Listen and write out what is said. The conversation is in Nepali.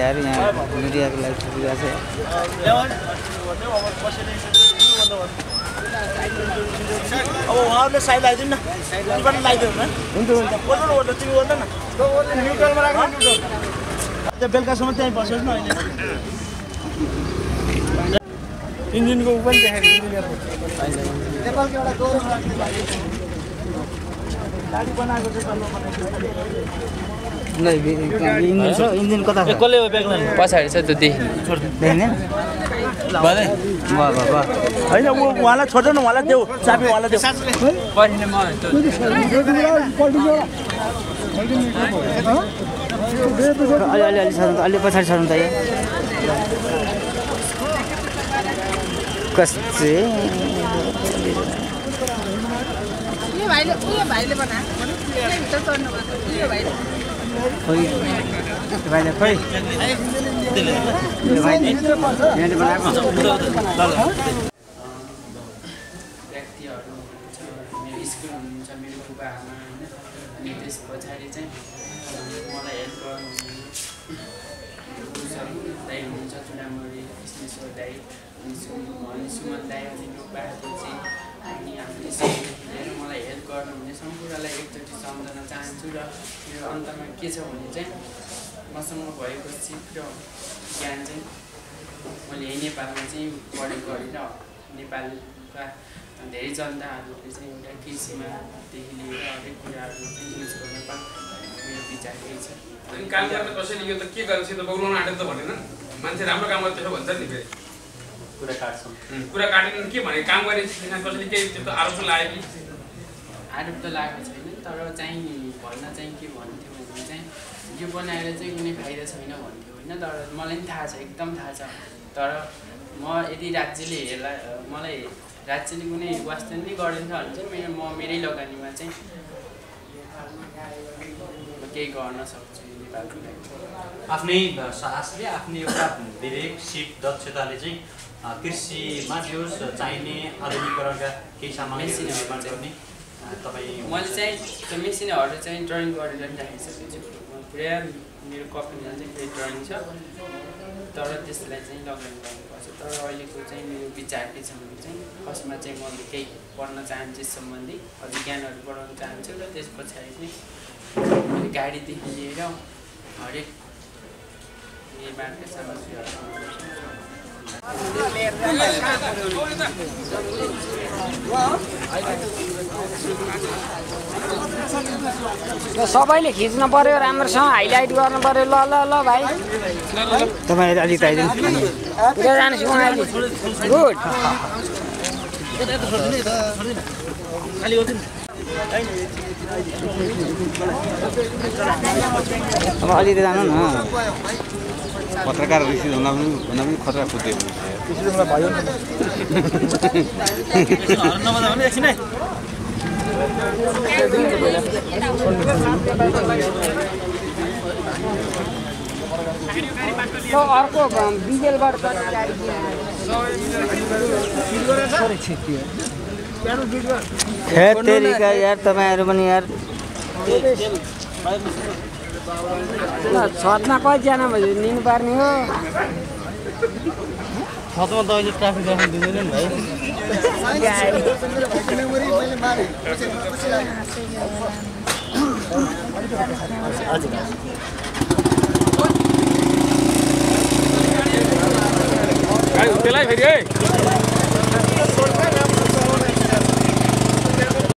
यार यहाँ मीडिया को लाइव छुट्टिया से अब वहाँले साइड आइदिनु न साइडबाट लाइदिनु न हुन्छ हुन्छ बोल्नु न तिमी बोल्नु न न्युट्रलमा राख्नु न्युट्रल त्यो बेलुकासम्म त्यहीँ बस्नुहोस् न अहिले इन्जिनको पनि देखाएको इन्जिनियरको नेपालको एउटा गौरव राख्ने गाडी बनाएको चाहिँ इंजिन कता छ कसले पछाडि छ त्यो देख्ने भने हैन उहाँलाई छोड्नु न उहाँलाई देऊ चाबी उहाँलाई देऊ पढ्ने म अलि छर्नु अलि पछाडि छर्नु त कस्तो ये भाइले बनाएको यो भित्र चढ्नु भएको यो भाइले भाइले खोइ भाइले बनाएको व्यक्तिहरू हुनुहुन्छ मेरो स्कुल हुनुहुन्छ मेरो बुबाआमा होइन अनि त्यस पछाडि चाहिँ मलाई हेल्प गर्नुहुने दाइ हुनुहुन्छ चुडामरी कृष्णेश्वर दाइ अनि सुमन दाइ अनि लोकबहादुरजी अनि आफ्नो स्कुलदेखि लिएर मलाई हेल्प गर्नुहुने सम्पूर्णलाई एकचोटि सम्झन चाहन्छु र मेरो अन्तमा के छ भने चाहिँ मसँग भएको सिप र ज्ञान चाहिँ मैले यही नेपालमा चाहिँ पढेको होइन नेपालका धेरै जनताहरूले चाहिँ एउटा कृषिमादेखि लिएर हरेक कुराहरू चाहिँ युज गर्न मेरो विचार यही छ अनि काम गर्न कसैले यो त के गर्छ त बौलाउन आँटेर त भनेन मान्छे राम्रो काम गर्छ भन्छ नि फेरि कुरा काट्छौँ कुरा काटेन के भने काम गर्ने कसैले केही त्यस्तो आरोप लाग्यो कि आरोप त लागेको छैन तर चाहिँ भन्न चाहिँ के भन्थ्यो भने चाहिँ यो बनाएर चाहिँ कुनै फाइदा छैन भन्थ्यो होइन तर मलाई पनि थाहा छ एकदम थाहा छ तर म यदि राज्यले मलाई राज्यले कुनै वास्तव नै गरेन भने चाहिँ मेरै लगानीमा चाहिँ केही गर्न सक्छु नेपालको लागि आफ्नै साहसले आफ्नै एउटा विवेक सिप दक्षताले चाहिँ कृषिमा जोस् चाहिने आधुनिकीकरणका केही सामग्री निर्माण गर्ने तपाईँ मैले चाहिँ त्यो मेसिनहरू चाहिँ ड्रइङ गरेर पनि राखिसकेको छु पुरा मेरो कपीमा चाहिँ त्यो ड्रइङ छ तर त्यसलाई चाहिँ लगानी गर्नुपर्छ तर अहिलेको चाहिँ मेरो विचार के छ भने चाहिँ फर्स्टमा चाहिँ म केही पढ्न चाहन्छु यस सम्बन्धी अझै ज्ञानहरू बढाउन चाहन्छु र त्यस पछाडि चाहिँ मैले गाडीदेखि लिएर हरेक निर्माणका सामग्रीहरू सबैले खिच्न पर्यो राम्रोसँग हाइलाइट गर्नु पर्यो ल ल ल भाइ तपाईले अलि त आइदिनु पुरा जानुहोस् उहाँ अहिले गुड अब अलि त जानु न पत्रकार ऋषि हुन पनि खतरा कुद्दै अर्को बिजेलबाट खेतरीका यार तपाईँहरू पनि यार छतमा कतिजना भयो लिनुपर्ने हो छतमा त अहिले ट्राफिक राख्नु दिँदैन नि भाइ त्यसलाई फेरि है